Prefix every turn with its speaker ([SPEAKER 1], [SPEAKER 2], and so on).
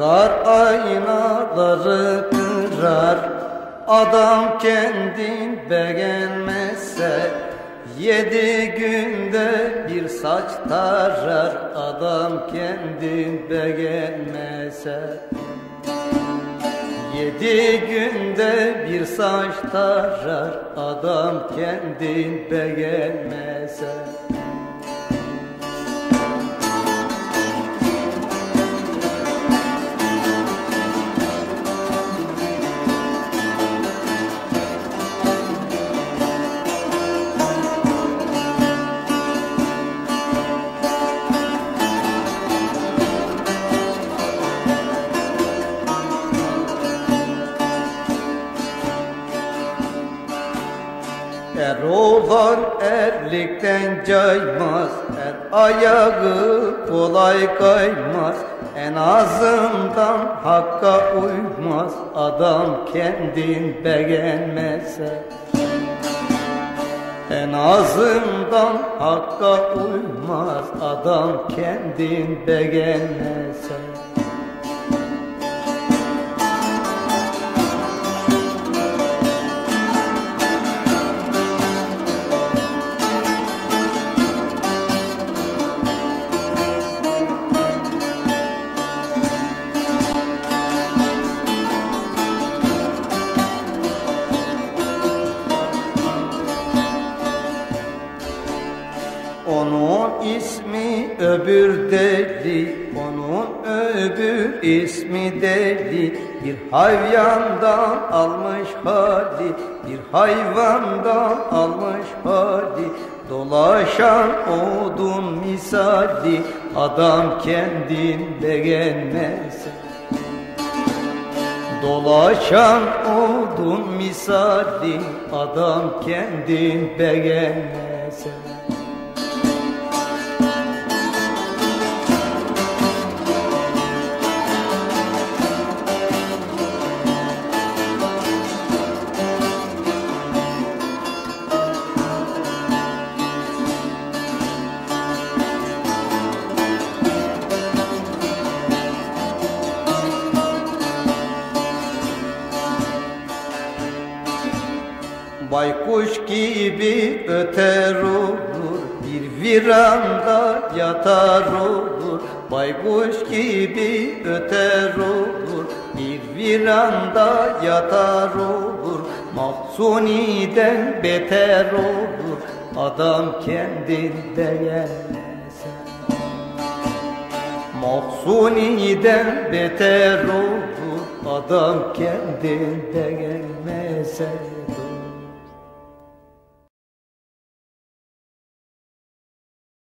[SPEAKER 1] Yıkar aynaları kırar, adam kendin beğenmezse. 7 günde bir saç tarar, adam kendin beğenmezse. 7 günde bir saç tarar, adam kendin beğenmezse. Er olan erlikten caymaz, er ayağı kolay kaymaz. En azından hakka uymaz, adam kendin beğenmezse. En azından hakka uymaz, adam kendin beğenmezse. Onun ismi öbür deli, onun öbür ismi deli. Bir hayvandan almış hali, bir hayvandan almış hali. Dolaşan odun misali, adam kendin beğenmezse. Dolaşan odun misali, adam kendin beğenmezse. Baykuş gibi öter olur, bir viranda yatar olur. Baykuş gibi öter olur, bir viranda yatar olur. Mahzuniden beter olur, adam kendin beğenmezse. Mahzuniden beter olur, adam kendin beğenmezse.